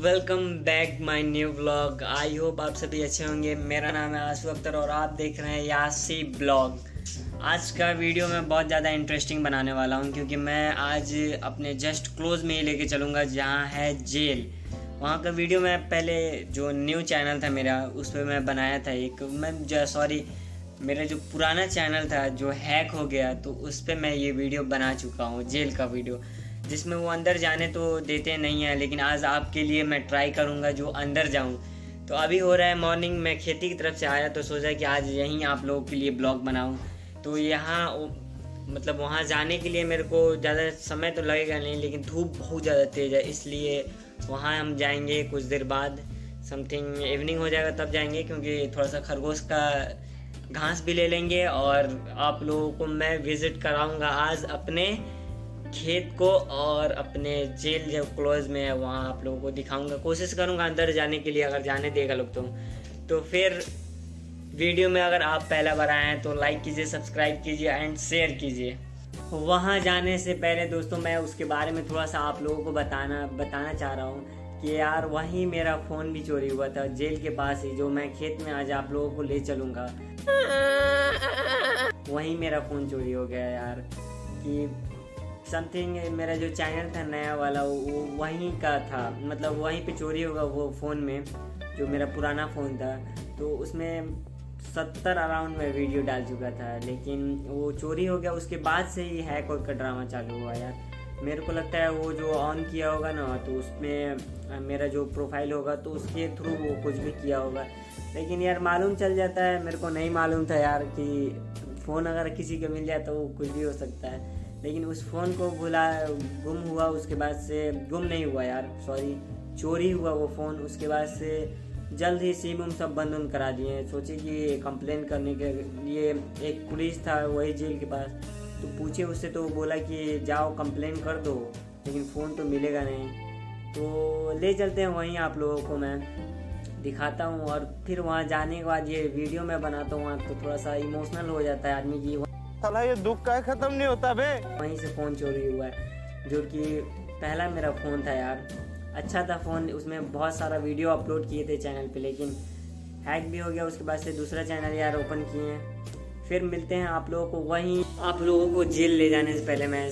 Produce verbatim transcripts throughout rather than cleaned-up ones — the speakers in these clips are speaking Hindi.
Welcome back my new blog. I hope आप सभी अच्छे होंगे। मेरा नाम है आशु अख्तर और आप देख रहे हैं यासी ब्लॉग। आज का वीडियो मैं बहुत ज़्यादा इंटरेस्टिंग बनाने वाला हूं क्योंकि मैं आज अपने जस्ट क्लोज में ही लेके चलूँगा जहां है जेल। वहां का वीडियो मैं पहले जो न्यू चैनल था मेरा उस पर मैं बनाया था एक मैं जो सॉरी मेरा जो पुराना चैनल था जो हैक हो गया तो उस पर मैं ये वीडियो बना चुका हूँ, जेल का वीडियो, जिसमें वो अंदर जाने तो देते नहीं हैं, लेकिन आज आपके लिए मैं ट्राई करूंगा जो अंदर जाऊं। तो अभी हो रहा है मॉर्निंग, मैं खेती की तरफ से आया तो सोचा कि आज यहीं आप लोगों के लिए ब्लॉग बनाऊं। तो यहाँ मतलब वहाँ जाने के लिए मेरे को ज़्यादा समय तो लगेगा नहीं, लेकिन धूप बहुत ज़्यादा तेज़ है, इसलिए वहाँ हम जाएंगे कुछ देर बाद। समथिंग इवनिंग हो जाएगा तब जाएंगे, क्योंकि थोड़ा सा खरगोश का घास भी ले लेंगे और आप लोगों को मैं विज़िट कराऊँगा आज अपने खेत को और अपने जेल जो क्लोज में है वहाँ आप लोगों को दिखाऊंगा। कोशिश करूंगा अंदर जाने के लिए, अगर जाने देगा लोग तो तो फिर वीडियो में अगर आप पहला बार आए हैं तो लाइक कीजिए, सब्सक्राइब कीजिए एंड शेयर कीजिए। वहाँ जाने से पहले दोस्तों मैं उसके बारे में थोड़ा सा आप लोगों को बताना बताना चाह रहा हूँ कि यार वहीं मेरा फ़ोन भी चोरी हुआ था, जेल के पास ही, जो मैं खेत में आज आप लोगों को ले चलूँगा। वहीं मेरा फ़ोन चोरी हो गया यार। कि समथिंग मेरा जो चैनल था नया वाला वो वहीं का था, मतलब वहीं पे चोरी होगा वो फ़ोन में, जो मेरा पुराना फ़ोन था। तो उसमें सत्तर अराउंड में वीडियो डाल चुका था, लेकिन वो चोरी हो गया। उसके बाद से ही हैक और का ड्रामा चालू हुआ यार। मेरे को लगता है वो जो ऑन किया होगा ना तो उसमें मेरा जो प्रोफाइल होगा तो उसके थ्रू वो कुछ भी किया होगा, लेकिन यार मालूम चल जाता है। मेरे को नहीं मालूम था यार कि फ़ोन अगर किसी को मिल जाए तो वो कुछ भी हो सकता है, लेकिन उस फ़ोन को भुला गुम हुआ। उसके बाद से गुम नहीं हुआ यार, सॉरी चोरी हुआ वो फ़ोन। उसके बाद से जल्द ही सिम उम सब बंद उन करा दिए। सोचे कि कंप्लेन करने के लिए एक पुलिस था वही जेल के पास, तो पूछे उससे तो वो बोला कि जाओ कंप्लेन कर दो, लेकिन फ़ोन तो मिलेगा नहीं। तो ले चलते हैं वहीं, आप लोगों को मैं दिखाता हूँ। और फिर वहाँ जाने के बाद ये वीडियो मैं बनाता हूँ तो थोड़ा सा इमोशनल हो जाता है आदमी की। साला ये दुख का खत्म नहीं होता बे। वहीं से फ़ोन चोरी हुआ है, जो कि पहला मेरा फ़ोन था यार। अच्छा था फ़ोन, उसमें बहुत सारा वीडियो अपलोड किए थे चैनल पे, लेकिन हैक भी हो गया। उसके बाद से दूसरा चैनल यार ओपन किए हैं। फिर मिलते हैं आप लोगों को वहीं। आप लोगों को जेल ले जाने से पहले मैं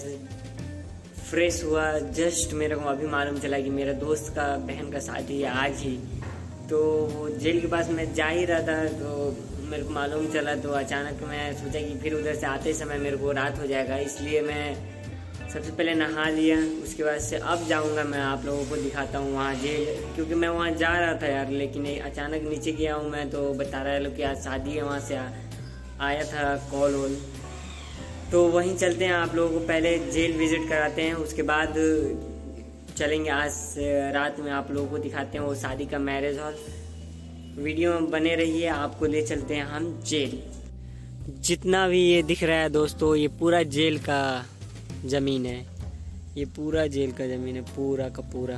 फ्रेश हुआ। जस्ट मेरे को अभी मालूम चला कि मेरे दोस्त का बहन का शादी है आज ही, तो जेल के पास मैं जा ही रहा था तो मेरे को मालूम चला। तो अचानक मैं सोचा कि फिर उधर से आते समय मेरे को रात हो जाएगा, इसलिए मैं सबसे पहले नहा लिया। उसके बाद से अब जाऊंगा मैं आप लोगों को दिखाता हूँ वहाँ जेल, क्योंकि मैं वहाँ जा रहा था यार, लेकिन अचानक नीचे गया हूँ मैं तो बता रहा है लोग कि आज शादी है। वहाँ से आ, आया था कॉल वॉल, तो वहीं चलते हैं। आप लोगों को पहले जेल विजिट कराते हैं, उसके बाद चलेंगे आज रात में आप लोगों को दिखाते हैं वो शादी का मैरिज हॉल। वीडियो में बने रहिए, आपको ले चलते हैं हम जेल। जितना भी ये दिख रहा है दोस्तों, ये पूरा जेल का ज़मीन है, ये पूरा जेल का ज़मीन है, पूरा का पूरा।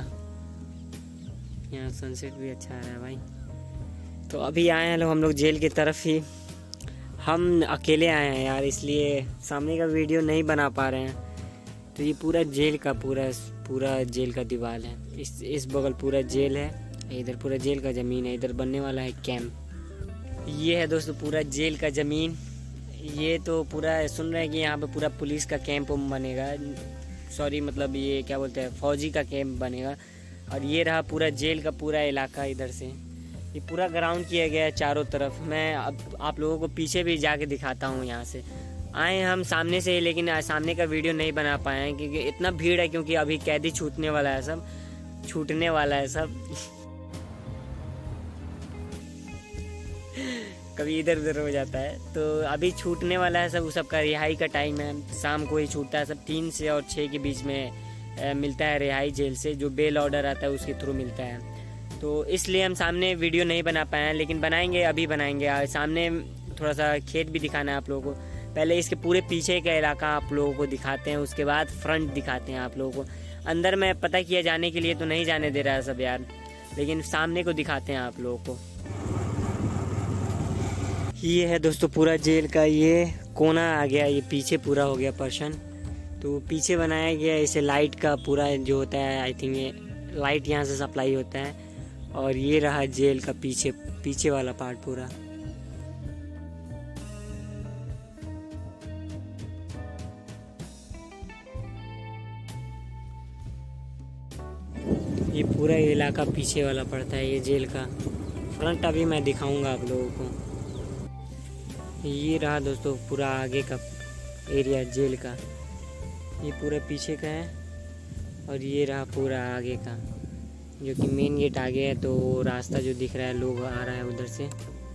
यहाँ सनसेट भी अच्छा आ रहा है भाई। तो अभी आए हैं लोग हम लोग जेल की तरफ ही। हम अकेले आए हैं यार, इसलिए सामने का वीडियो नहीं बना पा रहे हैं। तो ये पूरा जेल का पूरा पूरा जेल का दीवार है। इस इस बगल पूरा जेल है, इधर पूरा जेल का ज़मीन है, इधर बनने वाला है कैंप। ये है दोस्तों पूरा जेल का ज़मीन। ये तो पूरा सुन रहे हैं कि यहाँ पे पूरा पुलिस का कैंप बनेगा, सॉरी मतलब ये क्या बोलते हैं फौजी का कैंप बनेगा। और ये रहा पूरा जेल का पूरा इलाका। इधर से ये पूरा ग्राउंड किया गया है चारों तरफ। मैं अब आप लोगों को पीछे भी जाके दिखाता हूँ। यहाँ से आए हम सामने से, लेकिन सामने का वीडियो नहीं बना पाए हैं क्योंकि इतना भीड़ है, क्योंकि अभी कैदी छूटने वाला है, सब छूटने वाला है सब कभी इधर उधर हो जाता है, तो अभी छूटने वाला है सब। उस सब का रिहाई का टाइम है, शाम को ही छूटता है सब। तीन से और छः के बीच में ए, मिलता है रिहाई जेल से, जो बेल ऑर्डर आता है उसके थ्रू मिलता है। तो इसलिए हम सामने वीडियो नहीं बना पाए हैं, लेकिन बनाएंगे, अभी बनाएंगे। सामने थोड़ा सा खेत भी दिखाना है आप लोगों को। पहले इसके पूरे पीछे का इलाका आप लोगों को दिखाते हैं, उसके बाद फ्रंट दिखाते हैं आप लोगों को। अंदर में पता किया जाने के लिए तो नहीं जाने दे रहा है सब यार, लेकिन सामने को दिखाते हैं आप लोगों को। ये है दोस्तों पूरा जेल का ये कोना आ गया, ये पीछे पूरा हो गया पर्सन। तो पीछे बनाया गया इसे लाइट का पूरा जो होता है, आई थिंक ये लाइट यहाँ से सप्लाई होता है। और ये रहा जेल का पीछे पीछे वाला पार्ट पूरा। ये पूरा इलाका पीछे वाला पड़ता है, ये जेल का। फ्रंट अभी मैं दिखाऊंगा आप लोगों को। ये रहा दोस्तों पूरा आगे का एरिया जेल का, ये पूरा पीछे का है। और ये रहा पूरा आगे का, जो कि मेन गेट आगे है। तो रास्ता जो दिख रहा है, लोग आ रहा है उधर से,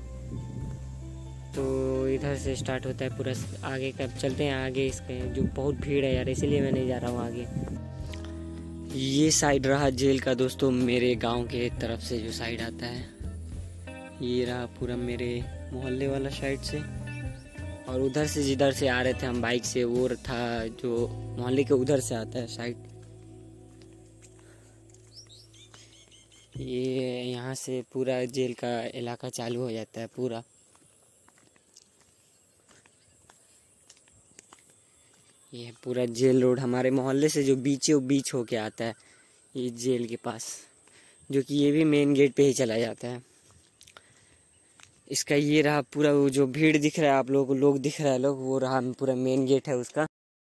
तो इधर से स्टार्ट होता है पूरा आगे का। चलते हैं आगे इसके, जो बहुत भीड़ है यार, इसीलिए मैं नहीं जा रहा हूँ आगे। ये साइड रहा जेल का दोस्तों, मेरे गांव के तरफ से जो साइड आता है। ये रहा पूरा मेरे मोहल्ले वाला साइड से। और उधर से जिधर से आ रहे थे हम बाइक से, वो था जो मोहल्ले के उधर से आता है साइड। ये यहाँ से पूरा जेल का इलाका चालू हो जाता है पूरा। ये पूरा जेल रोड हमारे मोहल्ले से जो बीचों बीच होके आता है, ये जेल के पास, जो कि ये भी मेन गेट पे ही चला जाता है इसका। ये रहा पूरा वो जो भीड़ दिख रहा है आप लोगों को, लोग दिख रहा है लोग, वो रहा पूरा मेन गेट है उसका।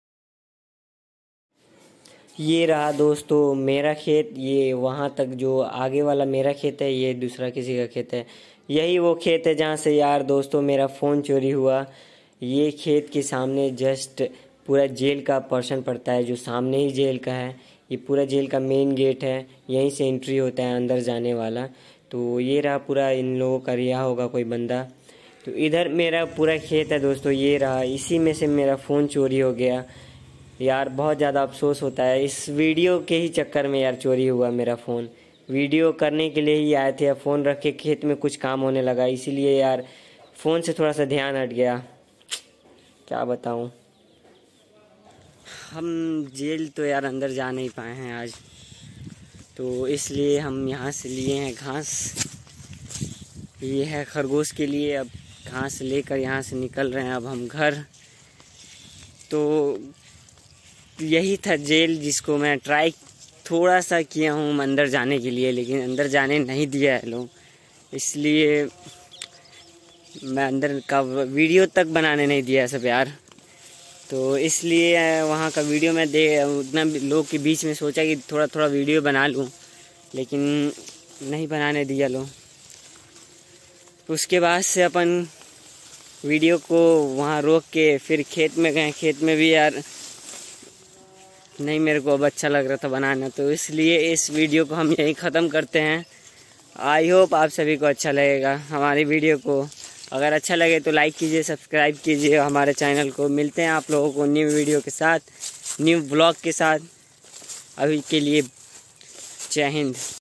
ये रहा दोस्तों मेरा खेत, ये वहाँ तक जो आगे वाला मेरा खेत है, ये दूसरा किसी का खेत है। यही वो खेत है जहाँ से यार दोस्तों मेरा फ़ोन चोरी हुआ। ये खेत के सामने जस्ट पूरा जेल का पोर्शन पड़ता है, जो सामने ही जेल का है। ये पूरा जेल का मेन गेट है, यहीं से एंट्री होता है अंदर जाने वाला। तो ये रहा पूरा इन लोगों का रिहा होगा कोई बंदा। तो इधर मेरा पूरा खेत है दोस्तों, ये रहा। इसी में से मेरा फ़ोन चोरी हो गया यार, बहुत ज़्यादा अफसोस होता है। इस वीडियो के ही चक्कर में यार चोरी हुआ मेरा फ़ोन। वीडियो करने के लिए ही आए थे, अब फ़ोन रख के खेत में कुछ काम होने लगा, इसीलिए यार फ़ोन से थोड़ा सा ध्यान हट गया। क्या बताऊँ, हम जेल तो यार अंदर जा नहीं पाए हैं आज, तो इसलिए हम यहाँ से लिए हैं घास। ये है खरगोश के लिए, अब घास लेकर यहाँ से निकल रहे हैं अब हम घर। तो यही था जेल, जिसको मैं ट्राई थोड़ा सा किया हूँ अंदर जाने के लिए, लेकिन अंदर जाने नहीं दिया है लोग, इसलिए मैं अंदर का वीडियो तक बनाने नहीं दिया सब यार। तो इसलिए वहाँ का वीडियो मैं दे उतना लोग के बीच में सोचा कि थोड़ा थोड़ा वीडियो बना लूँ, लेकिन नहीं बनाने दिया लोग। उसके बाद से अपन वीडियो को वहाँ रोक के फिर खेत में गए। खेत में भी यार नहीं मेरे को अब अच्छा लग रहा था बनाना, तो इसलिए इस वीडियो को हम यहीं ख़त्म करते हैं। आई होप आप सभी को अच्छा लगेगा हमारी वीडियो को। अगर अच्छा लगे तो लाइक कीजिए, सब्सक्राइब कीजिए हमारे चैनल को। मिलते हैं आप लोगों को न्यू वीडियो के साथ, न्यू ब्लॉग के साथ। अभी के लिए जय हिंद।